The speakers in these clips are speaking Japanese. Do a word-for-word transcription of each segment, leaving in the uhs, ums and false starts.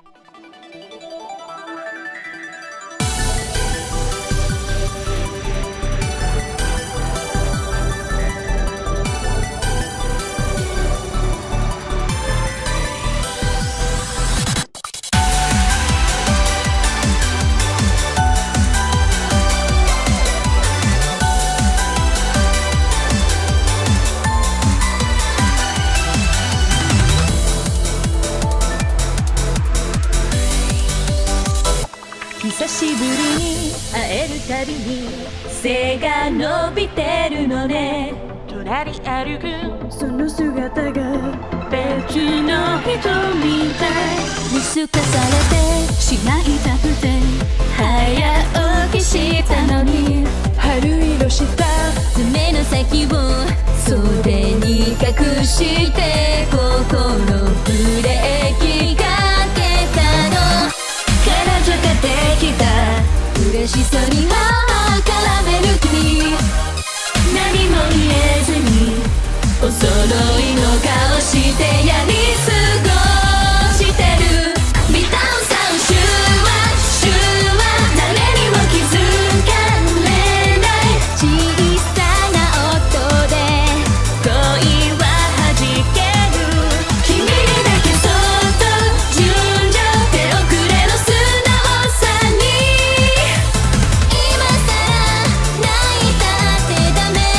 久しぶりに会えるたびに背が伸びてるのね。隣歩くその姿が別の人みたい。見透かされてしまいたくて早起きしたのに、春色した爪の先を袖に隠して心ブレーキかけたの。彼女ができた嬉しそうに歯を絡める君、何も言えずにお揃いの顔してやり過ごしてる。ビタンさんシュワシュワ誰にも気づかれない小さな音で恋は弾ける。君にだけそっと純情手遅れの素直さに今さら泣いたってダメ。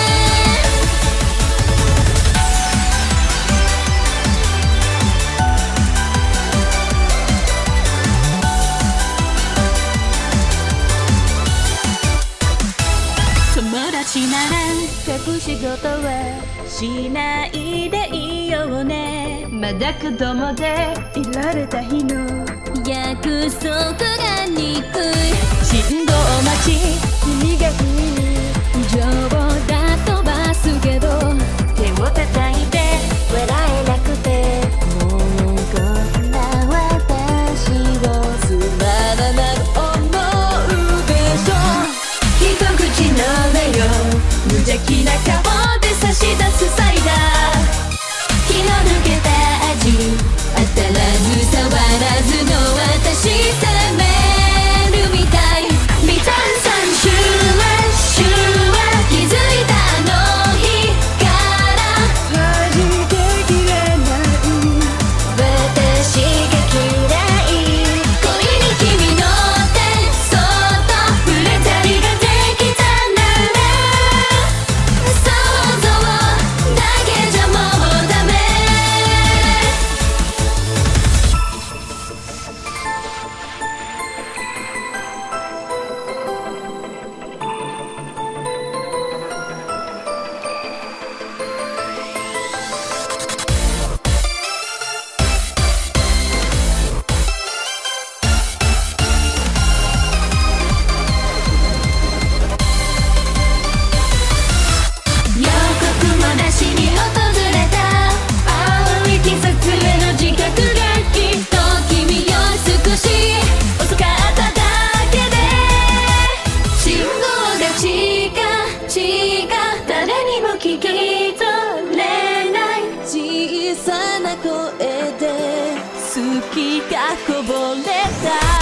友達なら隠し事はしないでいいよね。まだ子供でいられた日の約束が憎い。信号待ち君が君に情報が飛ばすけど手を叩いて笑えなくて、もうこんな私をつまらなく思うでしょ。一口飲めよ無邪気な顔で差し出すサイダー。気の抜けた味当たらず触らずの私責めるみたい。ビタンさんシュワシュワ気づいたあの日から弾けきれない私が嫌い。恋に君の手そっと触れたりができたなら想像だけじゃもうダメ。予告もなしに訪れた青い季節への自覚がきっと君よ少し遅かっただけで、信号が近近誰にも聞き取れない小さな声で好きがこぼれた。